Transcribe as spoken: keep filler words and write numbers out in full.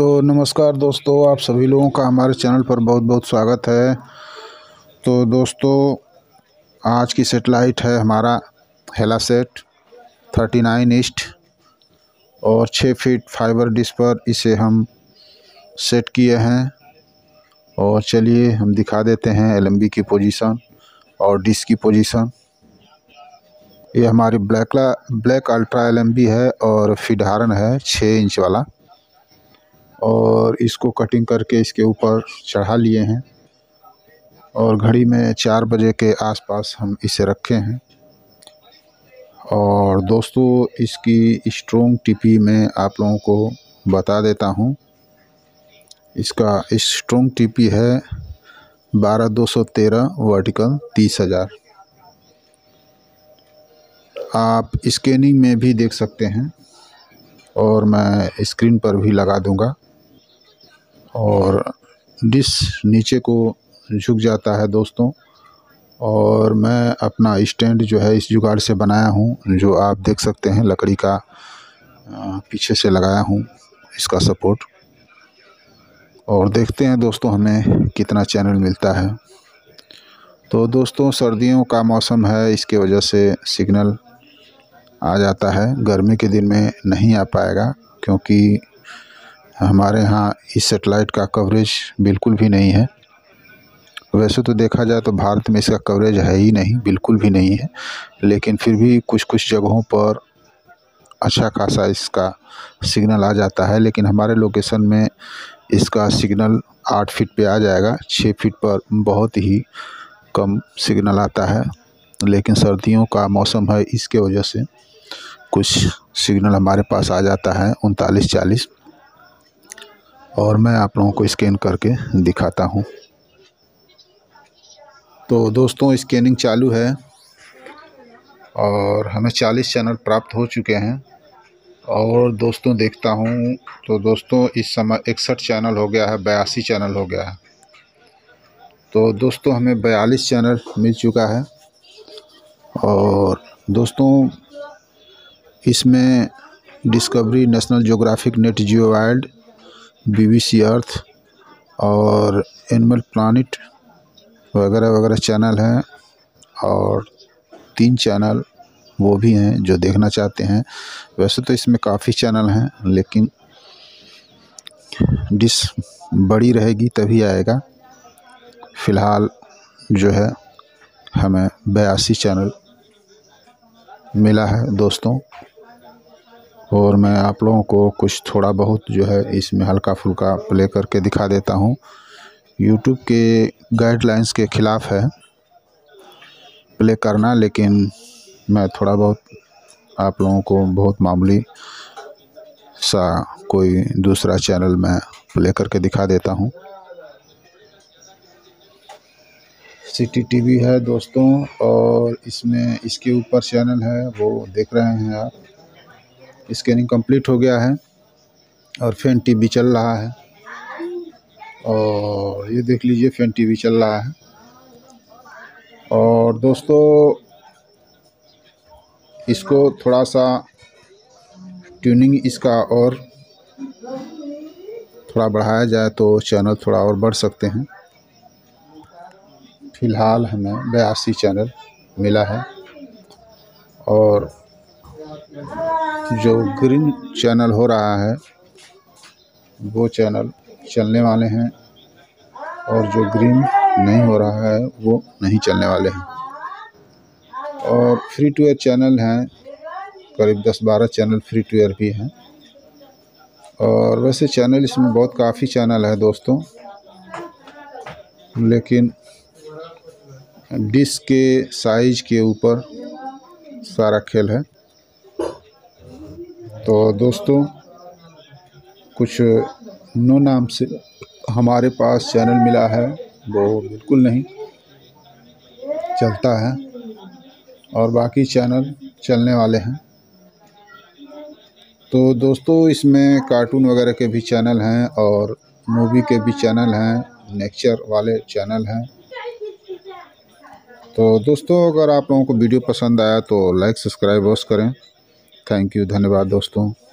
तो नमस्कार दोस्तों, आप सभी लोगों का हमारे चैनल पर बहुत बहुत स्वागत है। तो दोस्तों, आज की सेटेलाइट है हमारा हेलासेट थर्टी नाइन ईस्ट और छः फीट फाइबर डिश पर इसे हम सेट किए हैं। और चलिए हम दिखा देते हैं एलएमबी की पोजीशन और डिश की पोजीशन। ये हमारी ब्लैक ब्लैक अल्ट्रा एलएमबी है और फीड हार्न है छः इंच वाला, और इसको कटिंग करके इसके ऊपर चढ़ा लिए हैं और घड़ी में चार बजे के आसपास हम इसे रखे हैं। और दोस्तों, इसकी स्ट्रोंग टीपी मैं आप लोगों को बता देता हूँ। इसका स्ट्रोंग टीपी है बारह दो सौ तेरह वर्टिकल तीस हज़ार। आप स्कैनिंग में भी देख सकते हैं और मैं स्क्रीन पर भी लगा दूंगा। और डिश नीचे को झुक जाता है दोस्तों, और मैं अपना स्टैंड जो है इस जुगाड़ से बनाया हूँ, जो आप देख सकते हैं लकड़ी का पीछे से लगाया हूँ इसका सपोर्ट। और देखते हैं दोस्तों हमें कितना चैनल मिलता है। तो दोस्तों, सर्दियों का मौसम है, इसके वजह से सिग्नल आ जाता है। गर्मी के दिन में नहीं आ पाएगा, क्योंकि हमारे यहाँ इस सेटेलाइट का कवरेज बिल्कुल भी नहीं है। वैसे तो देखा जाए तो भारत में इसका कवरेज है ही नहीं, बिल्कुल भी नहीं है, लेकिन फिर भी कुछ कुछ जगहों पर अच्छा खासा इसका सिग्नल आ जाता है। लेकिन हमारे लोकेशन में इसका सिग्नल आठ फीट पे आ जाएगा, छः फीट पर बहुत ही कम सिग्नल आता है। लेकिन सर्दियों का मौसम है, इसके वजह से कुछ सिग्नल हमारे पास आ जाता है उनतालीस चालीस। और मैं आप लोगों को स्कैन करके दिखाता हूँ। तो दोस्तों, स्कैनिंग चालू है और हमें चालीस चैनल प्राप्त हो चुके हैं। और दोस्तों देखता हूँ तो दोस्तों इस समय इकसठ चैनल हो गया है, बयासी चैनल हो गया है। तो दोस्तों हमें बयालीस चैनल मिल चुका है। और दोस्तों, इसमें Discovery, National Geographic, Nat Geo Wild, BBC Earth और एनिमल प्लानिट वगैरह वगैरह चैनल हैं। और तीन चैनल वो भी हैं जो देखना चाहते हैं। वैसे तो इसमें काफ़ी चैनल हैं, लेकिन डिश बड़ी रहेगी तभी आएगा। फ़िलहाल जो है हमें बयासी चैनल मिला है दोस्तों। और मैं आप लोगों को कुछ थोड़ा बहुत जो है इसमें हल्का फुल्का प्ले करके दिखा देता हूँ। यूट्यूब के गाइडलाइंस के ख़िलाफ़ है प्ले करना, लेकिन मैं थोड़ा बहुत आप लोगों को बहुत मामूली सा कोई दूसरा चैनल मैं प्ले करके दिखा देता हूँ। सिटी टीवी है दोस्तों, और इसमें इसके ऊपर चैनल है वो देख रहे हैं आप। स्कैनिंग कंप्लीट हो गया है और फैन टीवी चल रहा है। और ये देख लीजिए, फैन टीवी चल रहा है। और दोस्तों, इसको थोड़ा सा ट्यूनिंग इसका और थोड़ा बढ़ाया जाए तो चैनल थोड़ा और बढ़ सकते हैं। फ़िलहाल हमें बयासी चैनल मिला है। और जो ग्रीन चैनल हो रहा है वो चैनल चलने वाले हैं, और जो ग्रीन नहीं हो रहा है वो नहीं चलने वाले हैं। और फ्री टू एयर चैनल हैं, करीब दस बारह चैनल फ्री टू एयर भी हैं। और वैसे चैनल इसमें बहुत काफ़ी चैनल है दोस्तों, लेकिन डिश के साइज़ के ऊपर सारा खेल है। तो दोस्तों, कुछ नो नाम से हमारे पास चैनल मिला है, वो बिल्कुल नहीं चलता है, और बाकी चैनल चलने वाले हैं। तो दोस्तों, इसमें कार्टून वगैरह के भी चैनल हैं और मूवी के भी चैनल हैं, नेचर वाले चैनल हैं। तो दोस्तों, अगर आप लोगों को वीडियो पसंद आया तो लाइक सब्सक्राइब अवश्य करें। थैंक यू, धन्यवाद दोस्तों।